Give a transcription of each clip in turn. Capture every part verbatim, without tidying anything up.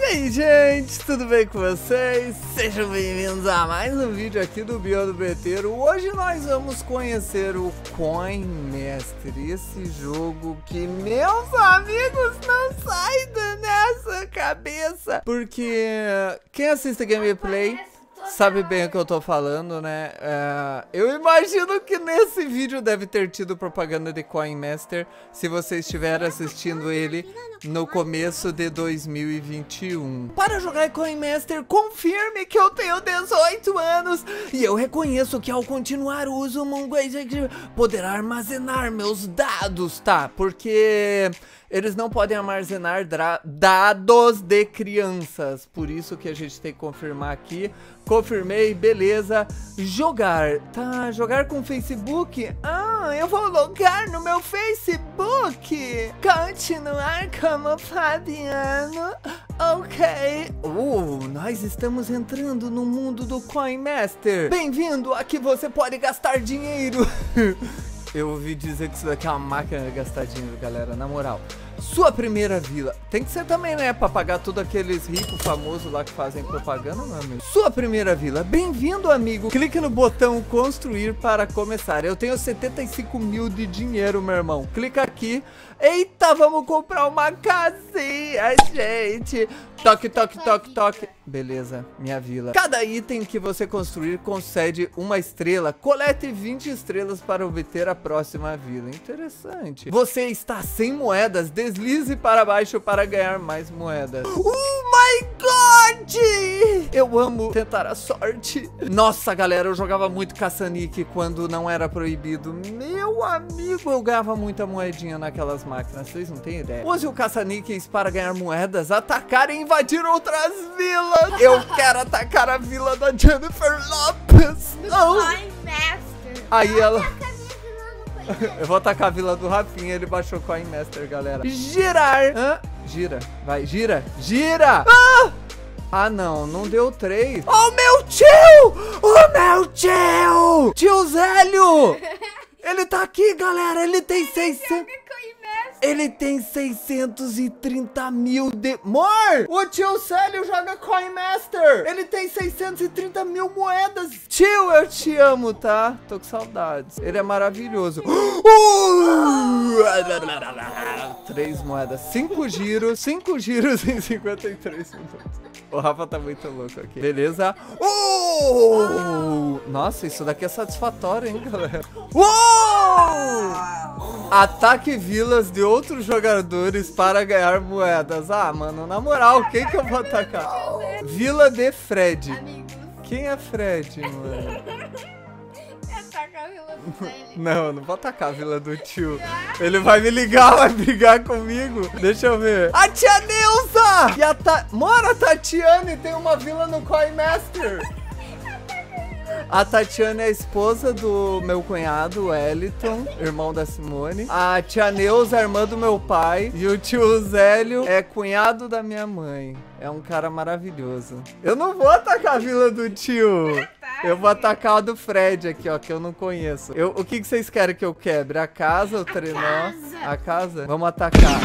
E aí, gente, tudo bem com vocês? Sejam bem-vindos a mais um vídeo aqui do Biondo Beteiro. Hoje nós vamos conhecer o Coin Master, esse jogo que, meus amigos, não sai da nossa cabeça. Porque quem assiste gameplay sabe bem o que eu tô falando, né? É, eu imagino que nesse vídeo deve ter tido propaganda de Coin Master se você estiver assistindo ele no começo de dois mil e vinte e um. Para jogar Coin Master, confirme que eu tenho dezoito anos e eu reconheço que ao continuar o uso poderá armazenar meus dados, tá? Porque eles não podem armazenar dados de crianças. Por isso que a gente tem que confirmar aqui. Confirmei, beleza. Jogar. Tá, jogar com Facebook? Ah, eu vou logar no meu Facebook. Continuar como Fabiano. Ok. Uh, nós estamos entrando no mundo do Coin Master. Bem-vindo, aqui você pode gastar dinheiro. Eu ouvi dizer que isso daqui é uma máquina de gastar dinheiro, galera, na moral. Sua primeira vila. Tem que ser também, né? Pra pagar todos aqueles ricos famosos lá que fazem propaganda, meu amigo. Sua primeira vila. Bem-vindo, amigo. Clique no botão construir para começar. Eu tenho setenta e cinco mil de dinheiro, meu irmão. Clica aqui. Eita, vamos comprar uma casinha, gente. Toque, toque, toque, toque. Beleza, minha vila. Cada item que você construir concede uma estrela. Colete vinte estrelas para obter a próxima vila. Interessante. Você está sem moedas. Deslize para baixo para ganhar mais moedas. Oh my God! Eu amo tentar a sorte. Nossa, galera, eu jogava muito caça-níquel quando não era proibido. Meu amigo, eu ganhava muita moedinha naquelas máquinas. Vocês não têm ideia. Use o caça-níqueis para ganhar moedas, atacar e invadir outras vilas. Eu quero atacar a vila da Jennifer Lopez. Oh. Aí ela... Eu vou atacar a vila do Rafinha, ele baixou o Coin Master, galera. Girar. Hã? Gira. Vai, gira. Gira. Ah! Ah, não. Não deu três. Oh, meu tio! Oh, meu tio! Tio Zélio! Ele tá aqui, galera. Ele tem seiscentos... Ele tem seiscentos e trinta mil de... Mor! O tio Célio joga Coin Master! Ele tem seiscentos e trinta mil moedas! Tio, eu te amo, tá? Tô com saudades. Ele é maravilhoso. Uh! Três moedas. Cinco giros. Cinco giros em cinquenta e três minutos. O Rafa tá muito louco aqui. Beleza? Uh! Nossa, isso daqui é satisfatório, hein, galera? Uh! Ataque vilas de outros jogadores para ganhar moedas. Ah, mano, na moral, quem que eu vou atacar? Vila de Fred. Quem é Fred, mano? Atacar a vila do Fred. Não, não vou atacar a vila do tio. Ele vai me ligar, vai brigar comigo. Deixa eu ver. A tia Neuza! E a Ta... Mano, a Tatiane tem uma vila no Coin Master. A Tatiana é a esposa do meu cunhado, o Eliton, irmão da Simone. A tia Neuza é irmã do meu pai. E o tio Zélio é cunhado da minha mãe. É um cara maravilhoso. Eu não vou atacar a vila do tio. Eu vou atacar a do Fred aqui, ó, que eu não conheço. Eu, o que, que vocês querem que eu quebre? A casa, o trenó? A casa? Vamos atacar.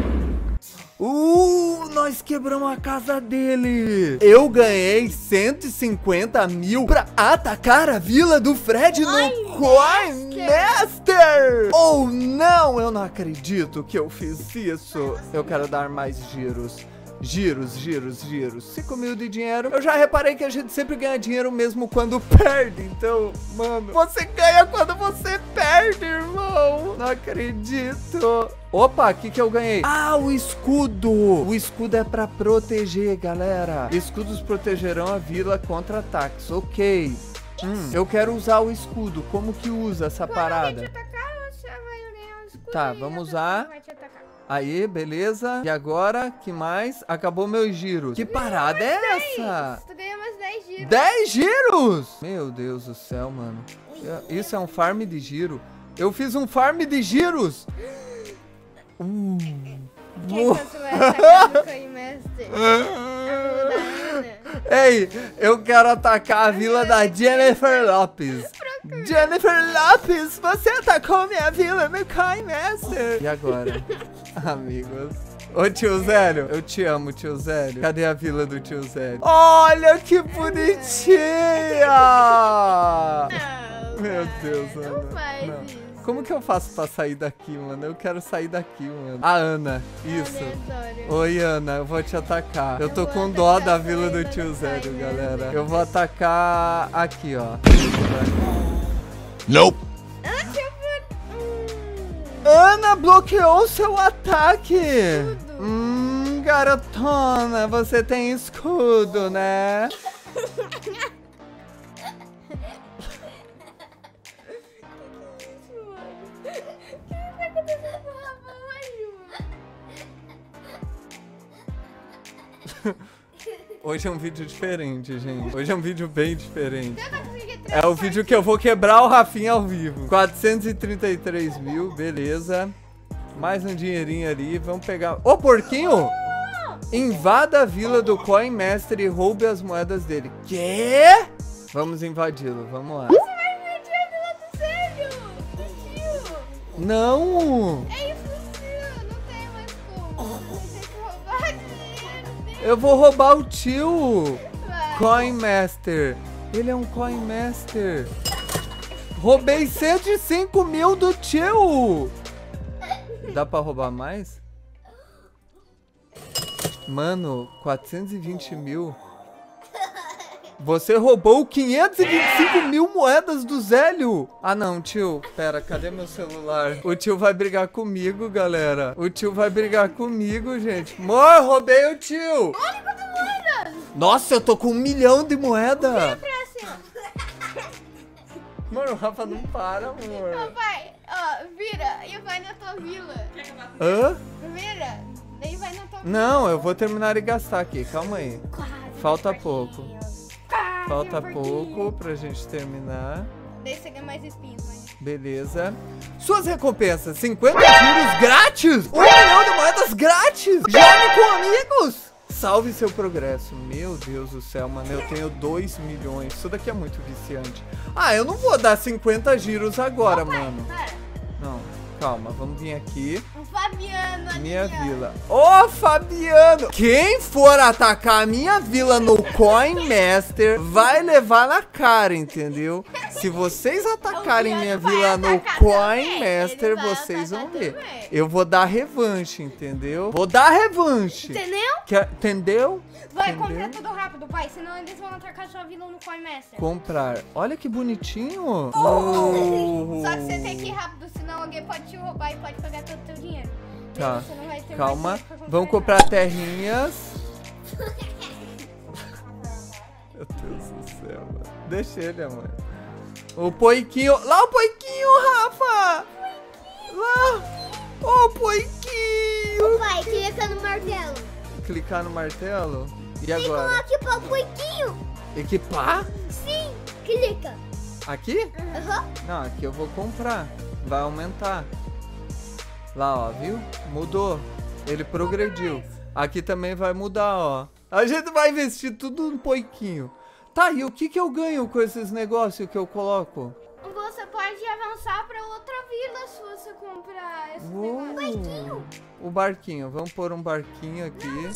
Uh, nós quebramos a casa dele. Eu ganhei cento e cinquenta mil pra atacar a vila do Fred no Coin Master. Oh, não, eu não acredito que eu fiz isso. Eu quero dar mais giros. Giros, giros, giros. cinco mil de dinheiro. Eu já reparei que a gente sempre ganha dinheiro mesmo quando perde. Então, mano, você ganha quando você perde, irmão. Não acredito. Opa, o que que eu ganhei? Ah, o escudo. O escudo é pra proteger, galera. Escudos protegerão a vila contra ataques. Ok. Hum, eu quero usar o escudo. Como que usa essa parada? Tá, vamos usar. Aí, beleza. E agora, que mais? Acabou meus giros. Que parada é essa? Tu ganhou mais dez giros. dez giros? Meu Deus do céu, mano. Isso é um farm de giro. Eu fiz um farm de giros. Uh. Quem que você vai atacar no Coin Master? Ei, eu quero atacar a vila da Jennifer Lopez. Jennifer Lopez, você atacou minha vila no Coin Master. E agora? Amigos, Ô tio Zélio, eu te amo, tio Zélio. Cadê a vila do tio Zélio? Olha que bonitinha! Não, Meu pai, Deus, não Ana. faz Não. isso. Como que eu faço pra sair daqui, mano? Eu quero sair daqui, mano. A Ana, isso. Aleatório. Oi, Ana, eu vou te atacar. Eu tô Eu com vou dó atacar da vila você, do mas tio não sai Zélio, mesmo. galera. Eu vou atacar aqui, ó. Nope. Ah, tipo... Hum, Ana bloqueou seu ataque. Tudo. Hum, garotona, você tem escudo, né? Hoje é um vídeo diferente, gente. Hoje é um vídeo bem diferente. É o vídeo que eu vou quebrar o Rafinha ao vivo. quatrocentos e trinta e três mil, beleza. Mais um dinheirinho ali, vamos pegar... Ô, porquinho! Invada a vila do Coin Master e roube as moedas dele. Quê? Vamos invadi-lo, vamos lá. Você vai invadir a vila do Zélio! Do tio! Não! É impossível, não tem mais como. Vai ter que roubar dinheiro dele. Eu vou roubar o tio! Vai. Coin Master. Ele é um Coin Master. Roubei cento e cinco mil do tio! Dá pra roubar mais? Mano, quatrocentos e vinte mil. Você roubou quinhentos e vinte e cinco mil moedas do Zélio. Ah não, tio. Pera, cadê meu celular? O tio vai brigar comigo, galera. O tio vai brigar comigo, gente. Amor, roubei o tio. Olha quantas moedas! Nossa, eu tô com um milhão de moeda. Pra cima. Mano, o Rafa não para, Ô, amor. pai, ó, vira e vai na tua vila. Hã? Vira, daí vai na tua vila. Não, eu vou terminar de gastar aqui. Calma aí. Quase, Falta meu pouco. porquinho. Quase, Falta meu pouco porquinho. pra gente terminar. Daí você ganha mais espinhos, mãe. Beleza. Suas recompensas: cinquenta giros grátis! Um milhão de moedas grátis! Jogue com amigos! Salve seu progresso. Meu Deus do céu, mano. Eu tenho dois milhões. Isso daqui é muito viciante. Ah, eu não vou dar cinquenta giros agora, mano. Para. Não, calma. Vamos vir aqui. O Fabiano ali, Minha ó. vila. Ô, Fabiano! Quem for atacar a minha vila no Coin Master vai levar na cara, entendeu? Se vocês atacarem minha vai vila no atacar Coin também, Master, ele vai vocês vão atacar ver. também. Eu vou dar revanche, entendeu? Vou dar revanche. Entendeu? Quer- entendeu? Vai Entendeu? comprar tudo rápido, pai, senão eles vão atacar sua vila no Coin Master. Comprar. Olha que bonitinho. Oh. Só que você tem que ir rápido, senão alguém pode te roubar e pode pegar todo o teu dinheiro. Daí Tá, você não vai ter mais calma. dinheiro pra Vamos nada. comprar terrinhas. Meu Deus do céu, mano. Deixa ele, amor. O poiquinho. Lá o poiquinho, Rafa! Lá! Ô, poiquinho! Pai, clica no martelo. Clicar no martelo. E agora? Aqui para o pouquinho. Equipar? Sim, clica. Aqui? Aham. Não, aqui eu vou comprar. Vai aumentar. Lá, ó, viu? Mudou. Ele progrediu. Aqui também vai mudar, ó. A gente vai investir tudo no poiquinho. Tá, e o que que eu ganho com esses negócios que eu coloco? Você pode avançar pra outra vila se você comprar esse Uou. negócio. O barquinho. Vamos pôr um barquinho aqui.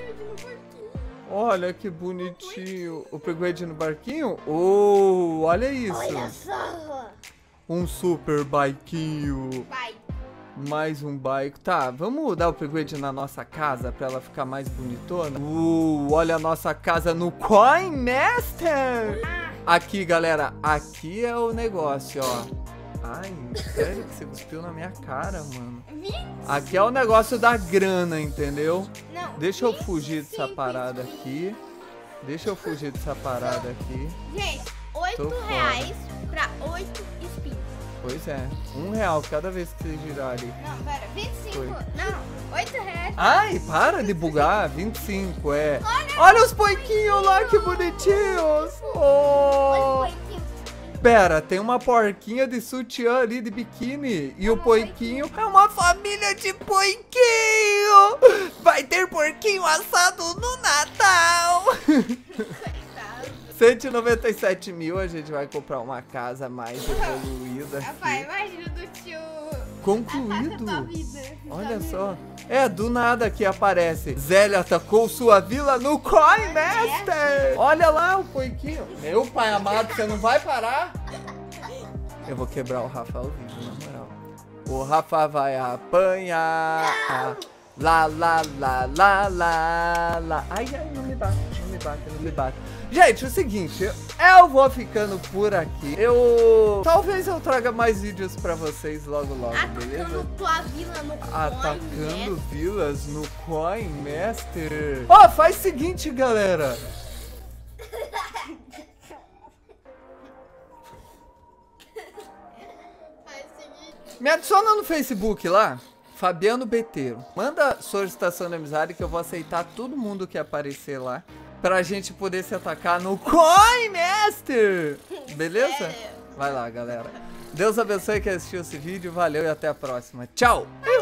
Olha que bonitinho. O upgrade no barquinho? Oh, olha isso. Olha só. Um super barquinho. Vai. Mais um bike. Tá, vamos dar o upgrade na nossa casa pra ela ficar mais bonitona? Uh, olha a nossa casa no Coin Master! Aqui, galera, aqui é o negócio, ó. Ai, sério que você cuspiu na minha cara, mano? Aqui é o negócio da grana, entendeu? Não. Deixa eu fugir dessa vinte, parada vinte. aqui. Deixa eu fugir dessa parada aqui. Gente, Tô oito fora. reais pra oito espinhos. Pois é, um real cada vez que você girar ali. Não, pera, vinte e cinco. Foi. Não, oito reais. Ai, para de bugar. vinte e cinco, é. Olha os poiquinhos lá, que bonitinhos. Oh. Pera, tem uma porquinha de sutiã ali, de biquíni. E o poiquinho é uma família de poiquinho. Vai ter porquinho assado no Natal. cento e noventa e sete mil, a gente vai comprar uma casa mais evoluída Rapaz, aqui. imagina do tio. Concluído. A tua vida. Olha só. É, do nada que aparece. Zélia atacou sua vila no Coin Master. Olha lá o porquinho. Meu pai amado, você não vai parar? Eu vou quebrar o Rafa ao vivo, na moral. O Rafa vai apanhar. Lá, lá, lá, lá, lá, lá. Ai, ai, não me bate, não me bate, não me bate. Gente, é o seguinte, eu vou ficando por aqui. Eu... Talvez eu traga mais vídeos pra vocês logo, logo, beleza? Atacando tua vila no Atacando vilas no Coin Master. Ó, oh, faz o seguinte, galera. Faz o seguinte. Me adiciona no Facebook lá. Fabiano Beteiro. Manda solicitação de amizade que eu vou aceitar todo mundo que aparecer lá. Pra gente poder se atacar no Coin Master. Beleza? Vai lá, galera. Deus abençoe quem assistiu esse vídeo. Valeu e até a próxima. Tchau!